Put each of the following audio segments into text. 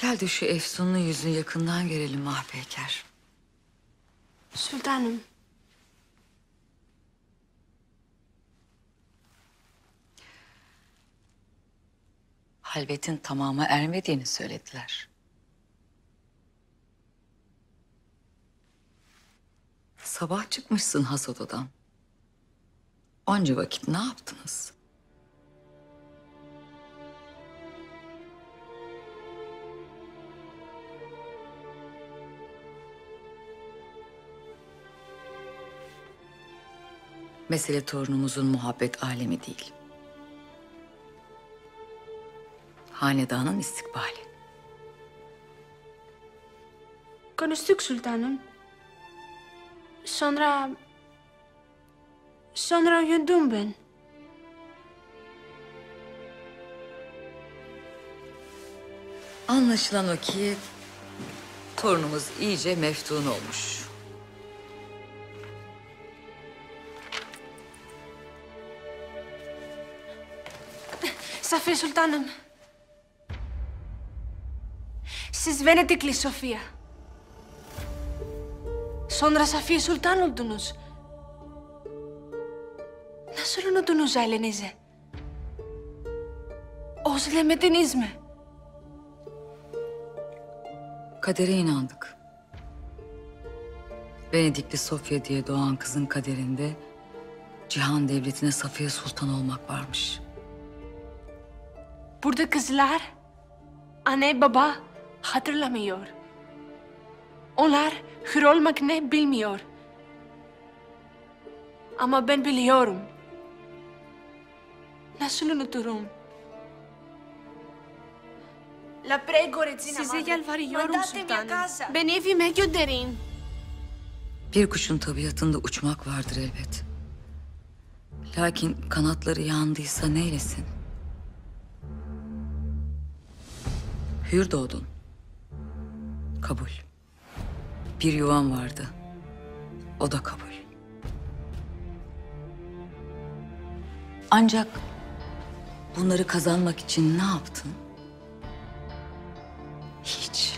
Gel de şu Efsun'un yüzünü yakından görelim Mahpeyker. Sultanım. Halvetin tamama ermediğini söylediler. Sabah çıkmışsın has odadan. Onca vakit ne yaptınız? Mesele torunumuzun muhabbet alemi değil. Hanedanın istikbali. Konuştuk sultanım. Sonra uyudum ben. Anlaşılan o ki torunumuz iyice meftun olmuş. Safiye sultanım. Siz Venedikli Sofia. Sonra Safiye Sultan oldunuz. Nasıl unuttunuz ailenizi? Özlemediniz mi? Kadere inandık. Venedikli Sofya diye doğan kızın kaderinde Cihan Devleti'ne Safiye Sultan olmak varmış. Burada kızlar anne baba hatırlamıyor. Onlar hür olmak ne bilmiyor. Ama ben biliyorum. Nasıl unuturum? La prego Regina Size Madre, yalvarıyorum mandatemi a sultanım. casa. Beni evime gönderin. Bir kuşun tabiatında uçmak vardır elbet. Lakin kanatları yandıysa neylesin? Hür doğdun. Kabul. Bir yuvan vardı. O da kabul. Ancak bunları kazanmak için ne yaptın? Hiç.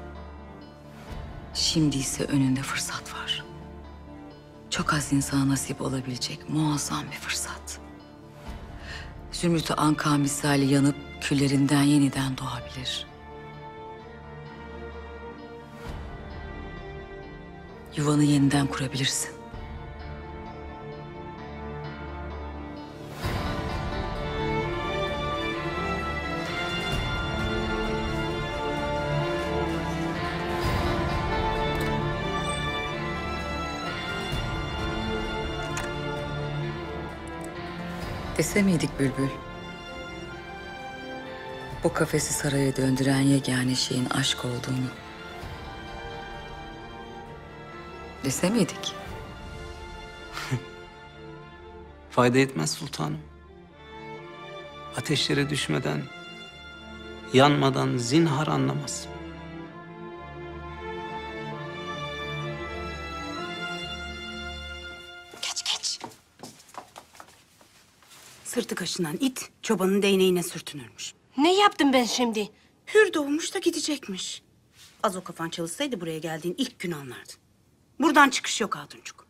Şimdi ise önünde fırsat var. Çok az insana nasip olabilecek muazzam bir fırsat. Zümrüt-ü Anka misali yanıp küllerinden yeniden doğabilir. Yuvanı yeniden kurabilirsin. Dese miydik Bülbül? Bu kafesi saraya döndüren yegane şeyin aşk olduğunu. Dese miydik? Fayda etmez sultanım. Ateşlere düşmeden, yanmadan zinhar anlamaz. Geç. Sırtı kaşınan it çobanın değneğine sürtünürmüş. Ne yaptım ben şimdi? Hür doğmuş da gidecekmiş. Az o kafan çalışsaydı buraya geldiğin ilk gün anlardın. Buradan çıkış yok Hatuncuk.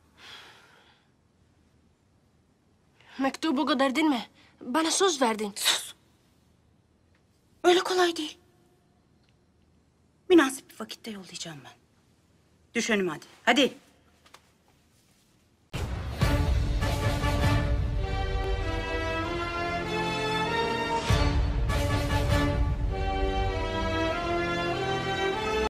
Mektubu gönderdin mi? Bana söz verdin. Öyle kolay değil. Münasip bir vakitte yollayacağım ben. Düş önüme hadi. Hadi.